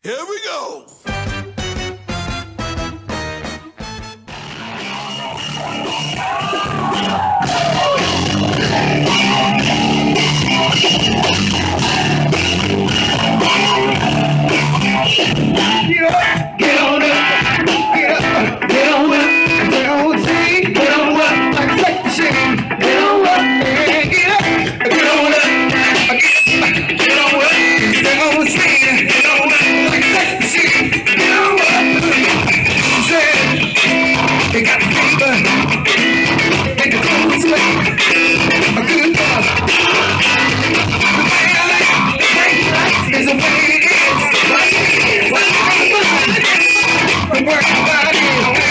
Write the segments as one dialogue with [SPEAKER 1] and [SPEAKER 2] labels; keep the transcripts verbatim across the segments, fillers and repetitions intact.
[SPEAKER 1] Here we go.
[SPEAKER 2] Get up, get on up, get up, get on up, get on see, get on up, like a sex machine, get on up, yeah, get up, get on up, get on up, get on see, get on up, like a sex machine, get on up. She said, they got the fever, make the clothes sweat, a good dog. The way I like, the way you like, is the way it is. The work about it.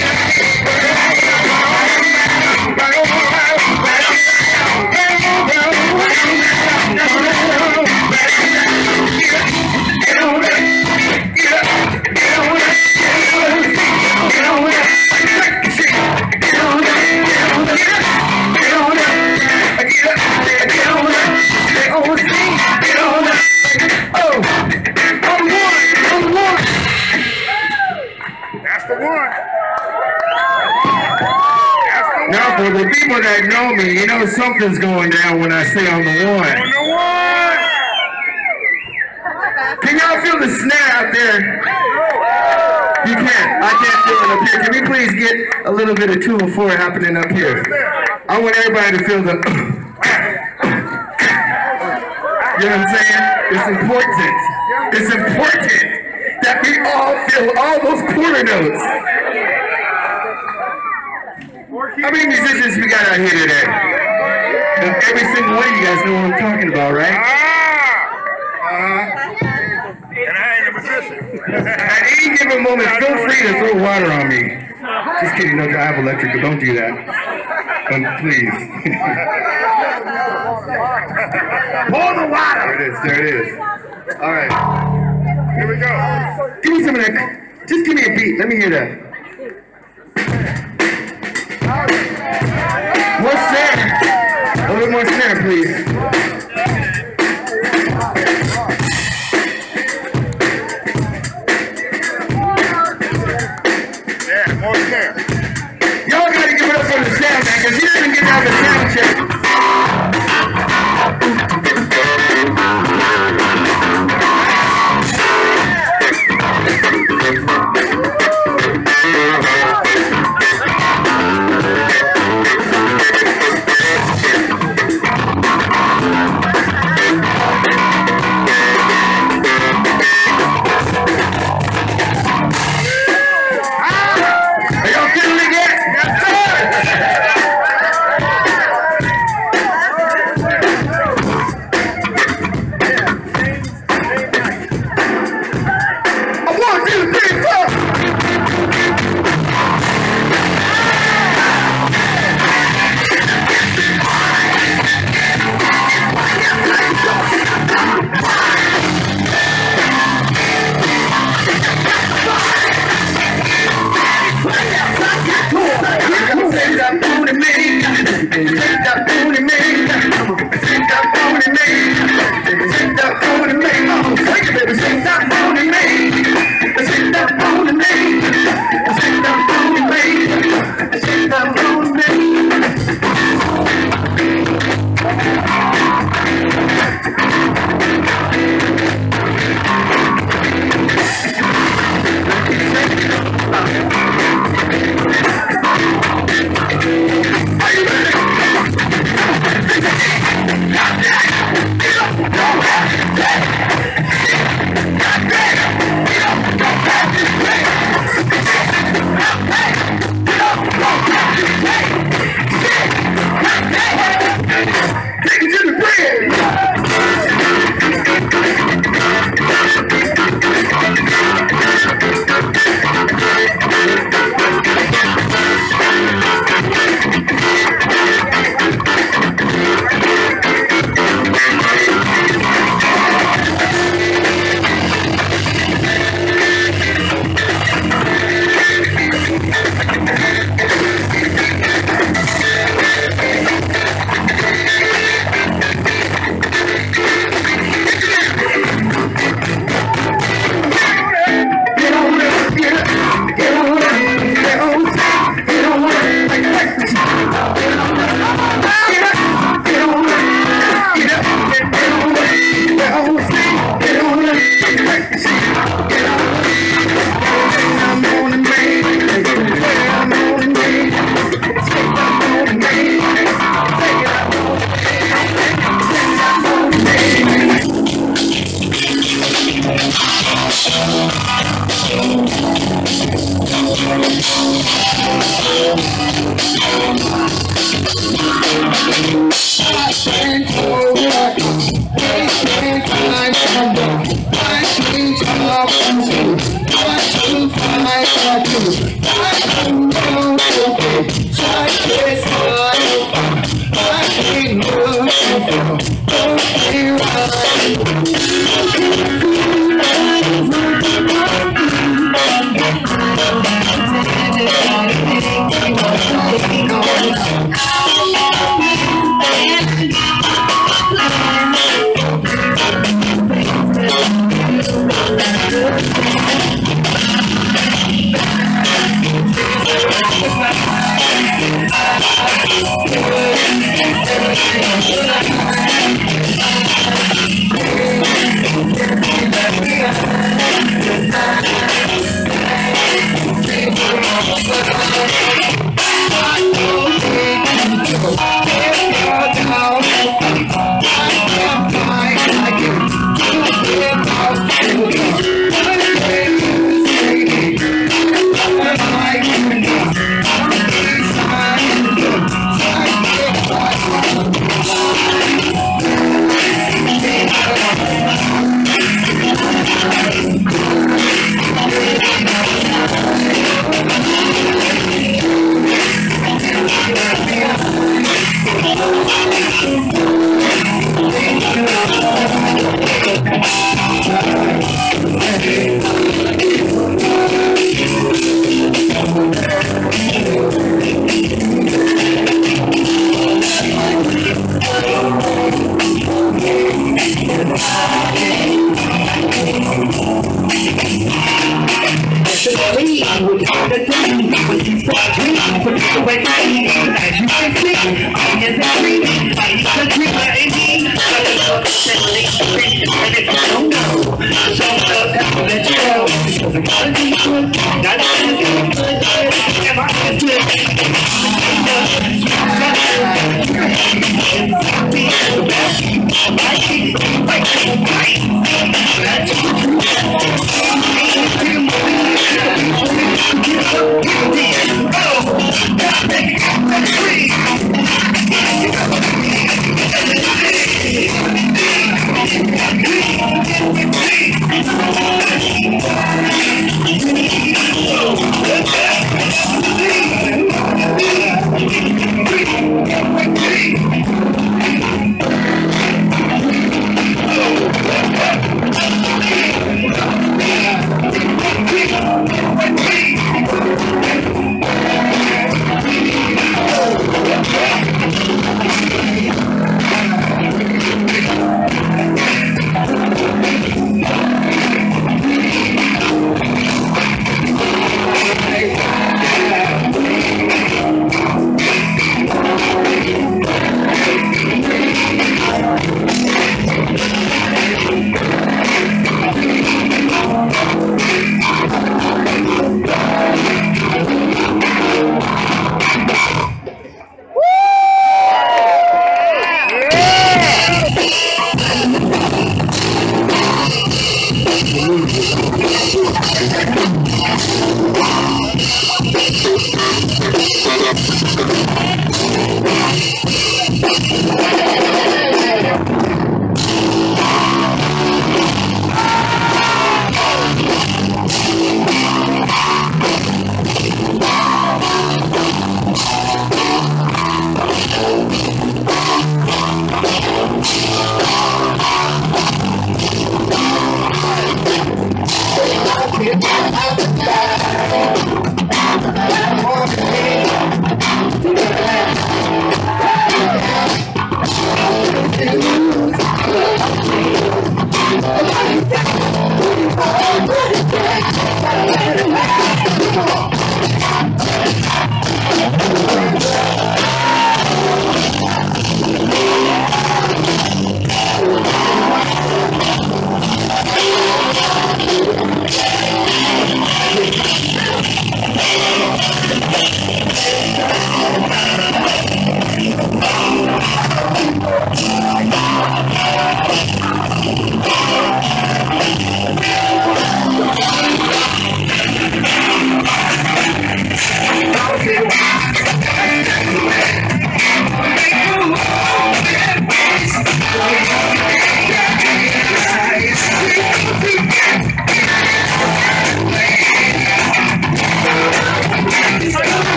[SPEAKER 2] Now, for the people that know me, you know something's going down when I say on the one. On the one! Can y'all feel the snare out there? You can't. I can't feel it up here. Can we please get a little bit of two and four happening up here? I want everybody to feel the... You know what I'm saying? It's important. It's important that we all feel all those quarter notes. How many musicians we got out here today? And every single one of you guys know what I'm talking about, right? Uh-huh. And I ain't a musician. At any given moment, feel free to throw water on me. Just kidding, no, I have electrical, don't do that. Um, please. Pour the water! There it is, there it is. All right. Here we go. Give me some of that. Just give me a beat, let me hear that. More snare. A little more snare, please. Yeah, more snare. Y'all gotta give it up for the sound, man, because you didn't get out the sound check.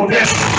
[SPEAKER 2] on down.